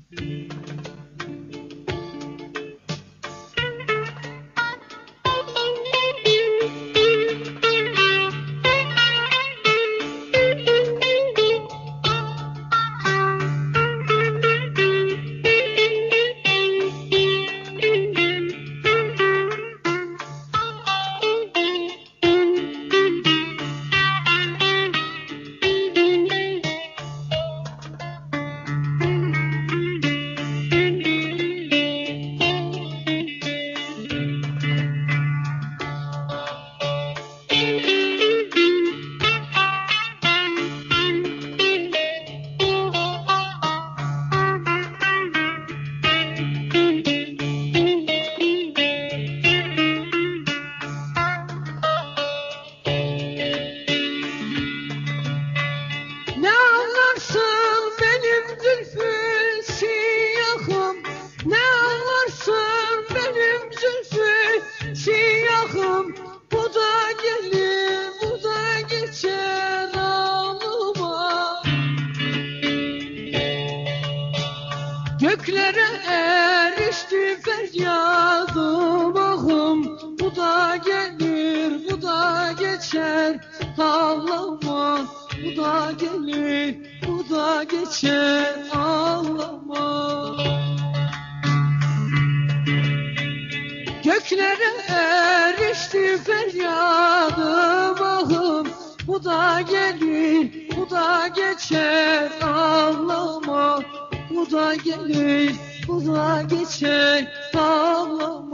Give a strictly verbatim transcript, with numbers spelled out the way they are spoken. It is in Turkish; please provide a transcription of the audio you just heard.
Göklere erişti feryadım ahım. Bu da gelir, bu da geçer, ağlama. Bu da gelir, bu da geçer, ağlama. Göklere erişti feryadım ahım. Bu da gelir, bu da geçer, ağlama. Bu da gelir, bu da geçer, ağlama.